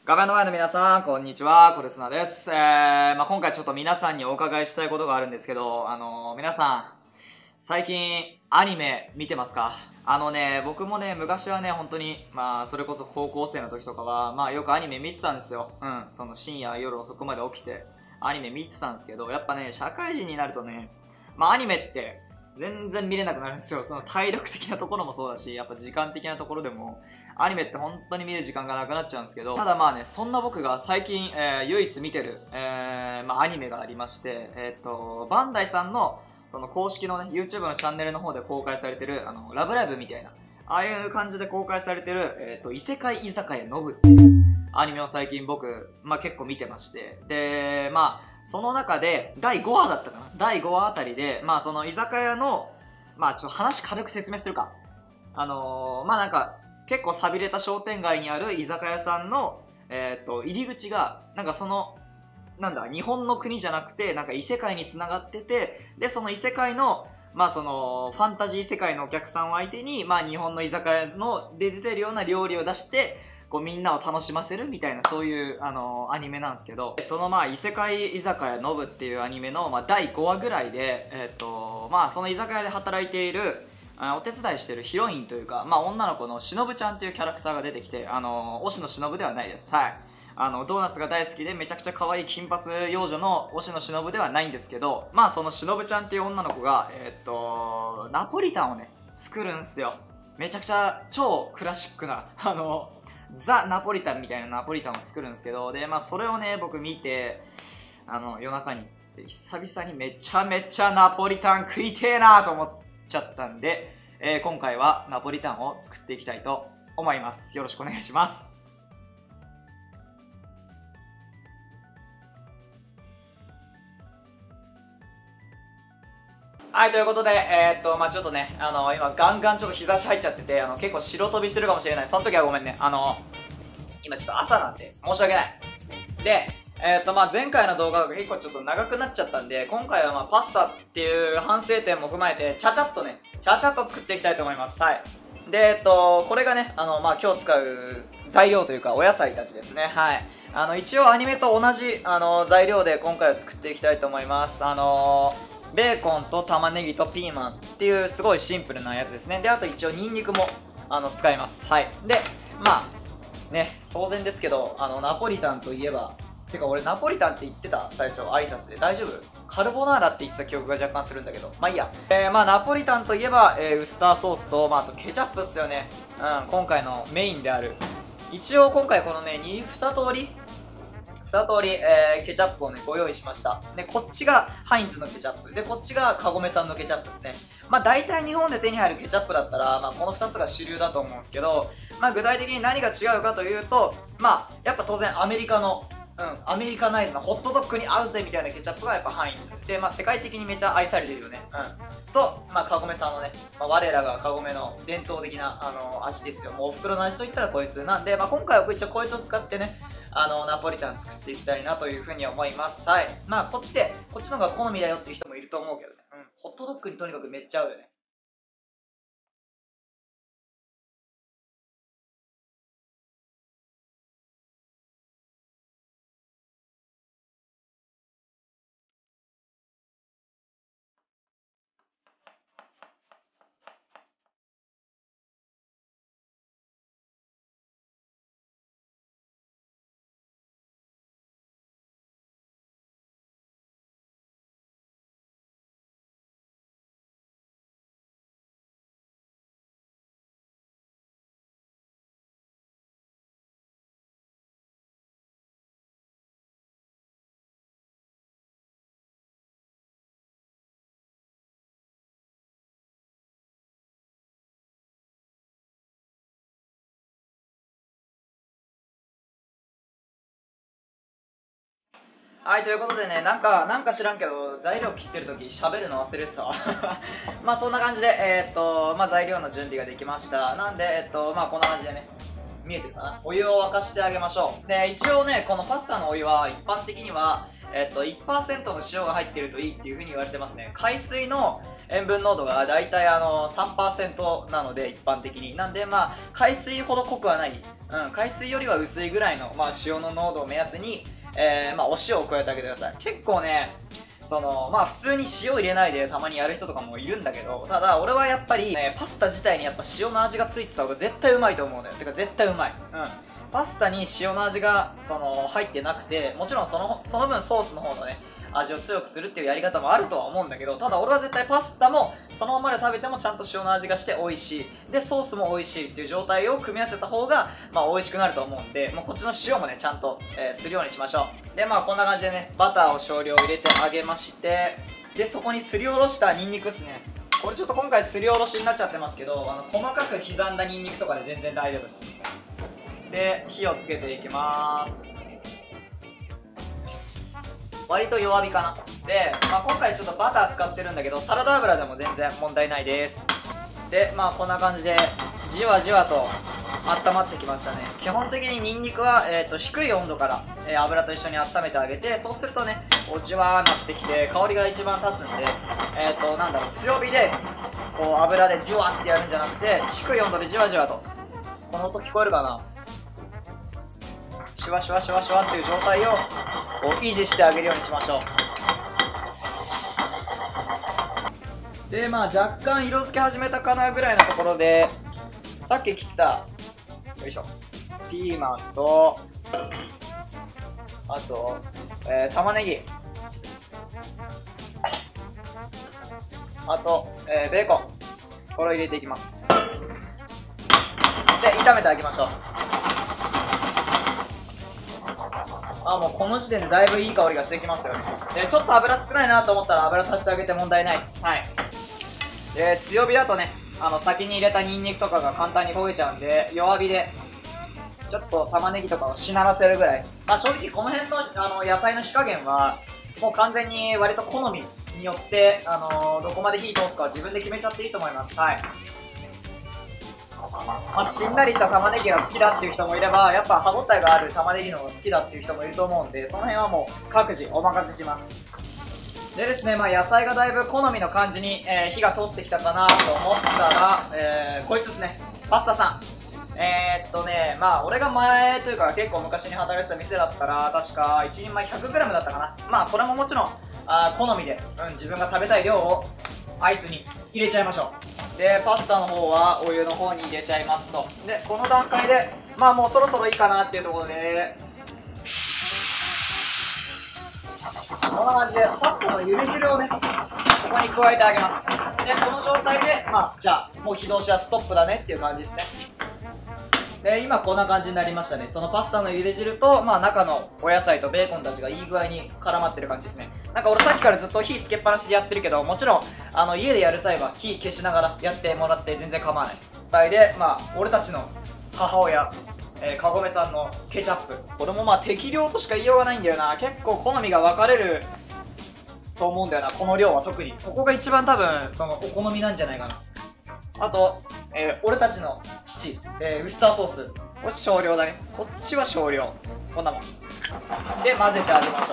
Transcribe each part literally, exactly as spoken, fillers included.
画面の前の皆さん、こんにちは。こてつなです。えー、まあ、今回ちょっと皆さんにお伺いしたいことがあるんですけど、あのー、皆さん、最近、アニメ見てますか？あのね、僕もね、昔はね、本当に、まあ、それこそ高校生の時とかは、まあ、よくアニメ見てたんですよ。うん、その深夜、夜遅くまで起きて、アニメ見てたんですけど、やっぱね、社会人になるとね、まあ、アニメって、全然見れなくなるんですよ。その体力的なところもそうだし、やっぱ時間的なところでも、アニメって本当に見る時間がなくなっちゃうんですけど、ただまあね、そんな僕が最近、えー、唯一見てる、えー、まあアニメがありまして、えっと、バンダイさんの、その公式のね、YouTube のチャンネルの方で公開されてる、あの、ラブライブみたいな、ああいう感じで公開されてる、えっと、異世界居酒屋ノブっていうアニメを最近僕、まあ結構見てまして、で、まあ、その中で、だいごわだったかなだいごわあたりで、まあその居酒屋の、まあちょっと話軽く説明するか。あのー、まあなんか、結構寂れた商店街にある居酒屋さんの、えーっと、入り口が、なんかその、なんだ、日本の国じゃなくて、なんか異世界に繋がってて、で、その異世界の、まあその、ファンタジー世界のお客さんを相手に、まあ日本の居酒屋ので出てるような料理を出して、こうみんなを楽しませるみたいな、そういう、あのー、アニメなんですけど、そのまあ異世界居酒屋ノブっていうアニメの、まあだいごわぐらいで、えーっと、まあその居酒屋で働いている、お手伝いしてるヒロインというか、まあ女の子のしのぶちゃんというキャラクターが出てきて、あのー、推しのしのぶではないです。はい。あの、ドーナツが大好きでめちゃくちゃ可愛い金髪幼女の推しのしのぶではないんですけど、まあそのしのぶちゃんっていう女の子が、えーっと、ナポリタンをね、作るんすよ。めちゃくちゃ超クラシックな、あの、ザ・ナポリタンみたいなナポリタンを作るんですけど、で、まあそれをね、僕見て、あの、夜中に、久々にめちゃめちゃナポリタン食いてえなと思って、ちゃったんで、えー、今回はナポリタンを作っていきたいと思います。よろしくお願いします。はい、ということで、えー、っと、まあちょっとね、あのー、今ガンガンちょっと日差し入っちゃってて、あの、結構白飛びしてるかもしれない。その時はごめんね。あのー、今ちょっと朝なんで、申し訳ない。で、えー、っと、まあ前回の動画が結構ちょっと長くなっちゃったんで、今回はまあパスタっていう反省点も踏まえて、ちゃちゃっとね、ちゃちゃっと作っていきたいと思います。はい。で、えっと、これがね、あの、まあ今日使う材料というかお野菜たちですね。はい。あの、一応アニメと同じ、あの、材料で今回は作っていきたいと思います。あのー、ベーコンと玉ねぎとピーマンっていうすごいシンプルなやつですね。で、あと一応ニンニクも、あの、使います。はい。で、まあ、ね、当然ですけど、あの、ナポリタンといえば、てか俺ナポリタンって言ってた最初挨拶で大丈夫？カルボナーラって言ってた記憶が若干するんだけど、まあいいや。えー、まあナポリタンといえば、えー、ウスターソースと、まああとケチャップっすよね。うん、今回のメインである。一応今回このね、に、二通り二通り、えー、ケチャップをね、ご用意しました。で、こっちがハインツのケチャップ。で、こっちがカゴメさんのケチャップですね。まあ、大体日本で手に入るケチャップだったら、まあ、この二つが主流だと思うんですけど、まあ、具体的に何が違うかというと、まあ、やっぱ当然アメリカの、うん、アメリカナイズのホットドッグに合うぜみたいなケチャップがやっぱハインツ。で、まあ、世界的にめちゃ愛されてるよね。うん。と、まあ、カゴメさんのね、まあ、我らがカゴメの伝統的な、あのー、味ですよ。もうお袋の味といったらこいつなんで、まあ、今回は一応こいつを使ってね、あの、ナポリタン作っていきたいなというふうに思います。はい。まあ、こっちで、こっちの方が好みだよっていう人もいると思うけどね。うん。ホットドッグにとにかくめっちゃ合うよね。はい、ということでね、なんか、なんか知らんけど、材料切ってるとき喋るの忘れてたわ。まあそんな感じで、えー、っと、まあ材料の準備ができました。なんで、えー、っと、まあこんな感じでね、見えてるかな、お湯を沸かしてあげましょう。で、一応ね、このパスタのお湯は一般的には、 えっと、いちパーセント の塩が入ってるといいっていう風に言われてますね。海水の塩分濃度がだいたいあの さんパーセント なので、一般的に。なんでまあ、海水ほど濃くはない。うん、海水よりは薄いぐらいの、まあ、塩の濃度を目安に、えー、まあ、お塩を加えてあげてください。結構ね、その、まあ普通に塩入れないでたまにやる人とかもいるんだけど、ただ俺はやっぱり、ね、パスタ自体にやっぱ塩の味がついてた方が絶対うまいと思うのよ。てか絶対うまい。うん。パスタに塩の味が、その、入ってなくて、もちろんその、その分ソースの方のね、味を強くするっていうやり方もあるとは思うんだけど、ただ俺は絶対パスタもそのままで食べてもちゃんと塩の味がして美味しい。で、ソースも美味しいっていう状態を組み合わせた方が、まあ美味しくなると思うんで、まあ、こっちの塩もね、ちゃんと、えー、するようにしましょう。で、まあこんな感じでね、バターを少量入れてあげまして、で、そこにすりおろしたニンニクっすね。これちょっと今回すりおろしになっちゃってますけど、あの細かく刻んだニンニクとかで全然大丈夫です。で、火をつけていきます。割と弱火かな。で、まあ、今回ちょっとバター使ってるんだけど、サラダ油でも全然問題ないです。で、まあこんな感じでじわじわと温まってきましたね。基本的にニンニクは、えー、と低い温度から、えー、油と一緒に温めてあげて、そうするとね、こうじわーなってきて香りが一番立つんで、えー、となんだろう、強火でこう油でじわってやるんじゃなくて、低い温度でじわじわと、この音聞こえるかな、シュワシュワシュワシュワっていう状態をこう維持してあげるようにしましょう。で、まあ若干色づけ始めたかなぐらいのところで、さっき切ったよいしょピーマンと、あと、えー、玉ねぎ、あと、えー、ベーコン、これを入れていきます。で、炒めてあげましょう。あ、もうこの時点でだいぶいい香りがしてきますよね。で、ちょっと油少ないなと思ったら油足してあげて問題ないです。はい。で、強火だとね、あの先に入れたニンニクとかが簡単に焦げちゃうんで、弱火でちょっと玉ねぎとかをしならせるぐらい。まあ正直この辺の、あの野菜の火加減はもう完全に割と好みによって、あのー、どこまで火通すかは自分で決めちゃっていいと思います。はい。まあ、しんなりした玉ねぎが好きだっていう人もいれば、やっぱ歯応えがある玉ねぎの方が好きだっていう人もいると思うんで、その辺はもう各自お任せします。でですね、まあ、野菜がだいぶ好みの感じに、えー、火が通ってきたかなと思ったら、えー、こいつですね、パスタさん。えー、っとね、まあ俺が前というか結構昔に働いてた店だったら確かいちにんまえ ひゃくグラム だったかな。まあこれももちろんあ好みで、うん、自分が食べたい量を合図に入れちゃいましょう。で、パスタの方はお湯の方に入れちゃいますと。で、この段階でまあもうそろそろいいかなっていうところで、こんな感じでパスタの茹で汁をね、ここに加えてあげます。で、この状態でまあじゃあもう火通しはストップだねっていう感じですね。で、今こんな感じになりましたね。そのパスタの茹で汁と、まあ中のお野菜とベーコンたちがいい具合に絡まってる感じですね。なんか俺さっきからずっと火つけっぱなしでやってるけど、もちろん、あの、家でやる際は火消しながらやってもらって全然構わないです。で、まあ、俺たちの母親、えー、かごめさんのケチャップ。これもまあ適量としか言いようがないんだよな。結構好みが分かれると思うんだよな、この量は特に。ここが一番多分、その、お好みなんじゃないかな。あと、えー、俺たちの父、えー、ウスターソース。これ少量だね。こっちは少量。こんなもん。で、混ぜてあげましょう。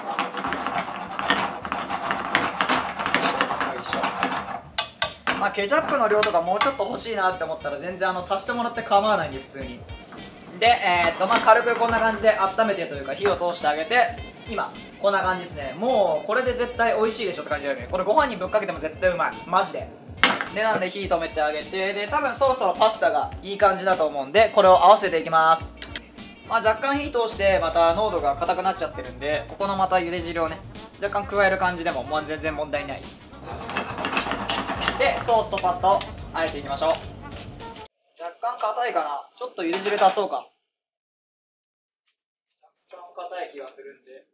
よいしょ。まあ、ケチャップの量とかもうちょっと欲しいなって思ったら全然あの足してもらって構わないんで、普通に。で、えー、っと、まあ、軽くこんな感じで温めてというか火を通してあげて、今、こんな感じですね。もう、これで絶対美味しいでしょって感じだよね。これご飯にぶっかけても絶対うまい。マジで。で、なんで火止めてあげて、で、多分そろそろパスタがいい感じだと思うんで、これを合わせていきます。まあ、若干火通してまた濃度が硬くなっちゃってるんで、ここのまた茹で汁をね、若干加える感じでももう全然問題ないです。で、ソースとパスタを和えていきましょう。若干硬いかな。ちょっと茹で汁足そうか。若干硬い気がするんで、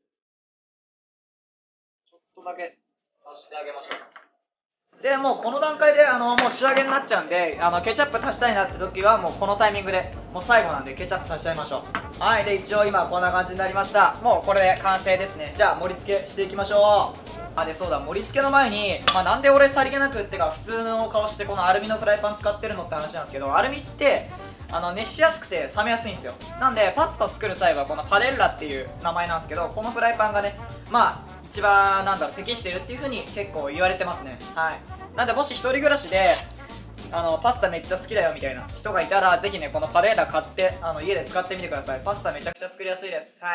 ちょっとだけ足してあげましょう。で、もうこの段階であのもう仕上げになっちゃうんで、あのケチャップ足したいなって時はもうこのタイミングでもう最後なんでケチャップ足しちゃいましょう。はい。で、一応今こんな感じになりました。もうこれで完成ですね。じゃあ盛り付けしていきましょう。あ、で、そうだ、盛り付けの前に、まあ、なんで俺さりげなくってか普通の顔してこのアルミのフライパン使ってるのって話なんですけど、アルミってあの熱しやすくて冷めやすいんですよ。なんでパスタを作る際はこのパレッラっていう名前なんですけど、このフライパンがねまあ一番なんだろう適してるっていう風に結構言われてますね。はい。なんでもし一人暮らしであのパスタめっちゃ好きだよみたいな人がいたら、ぜひねこのパレッラ買ってあの家で使ってみてください。パスタめちゃくちゃ作りやすいです。はい。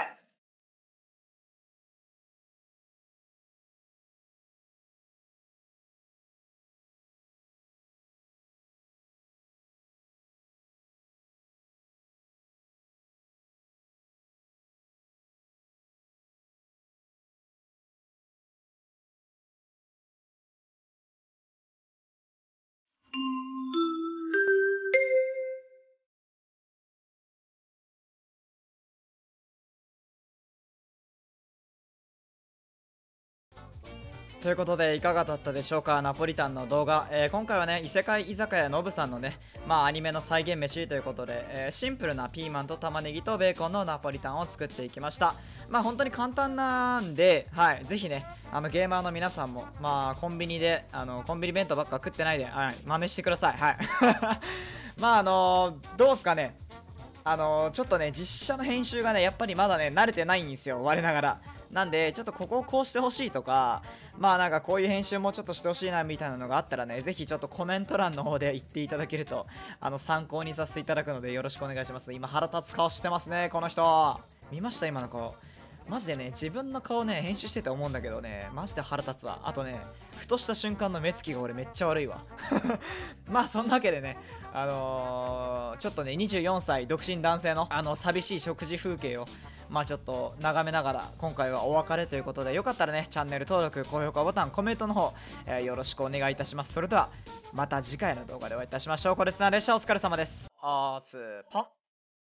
ということでいかがだったでしょうか、ナポリタンの動画。えー今回はね異世界居酒屋のぶさんのねまあアニメの再現飯ということで、えーシンプルなピーマンと玉ねぎとベーコンのナポリタンを作っていきました。まあ本当に簡単なんで、はい、ぜひねあのゲーマーの皆さんもまあコンビニであのコンビニ弁当ばっか食ってないで、はい、真似してください。はいまああのーどうすかね、あのーちょっとね実写の編集がねやっぱりまだね慣れてないんですよ、我ながら。なんでちょっとここをこうしてほしいとか、まあなんかこういう編集もちょっとしてほしいなみたいなのがあったらね、ぜひちょっとコメント欄の方で言っていただけるとあの参考にさせていただくのでよろしくお願いします。今腹立つ顔してますねこの人。見ました今の顔。マジでね自分の顔ね編集してて思うんだけどね、マジで腹立つわ。あとねふとした瞬間の目つきが俺めっちゃ悪いわまあそんなわけでね、あのー、ちょっとねにじゅうよんさい独身男性のあの寂しい食事風景をまあちょっと眺めながら今回はお別れということで、よかったらねチャンネル登録高評価ボタンコメントの方、えーよろしくお願いいたします。それではまた次回の動画でお会いいたしましょう。これつなでした。お疲れ様です。あーつーパン。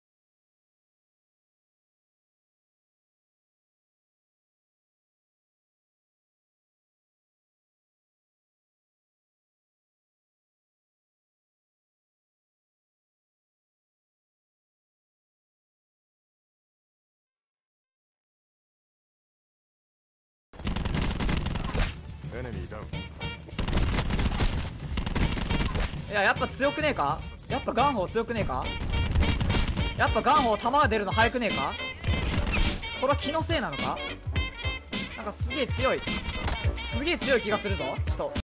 いややっぱ強くねえか、やっぱガンホー強くねえか、やっぱガンホー弾が出るの早くねえか、これは気のせいなのか、なんかすげえ強いすげえ強い気がするぞ。ちょっと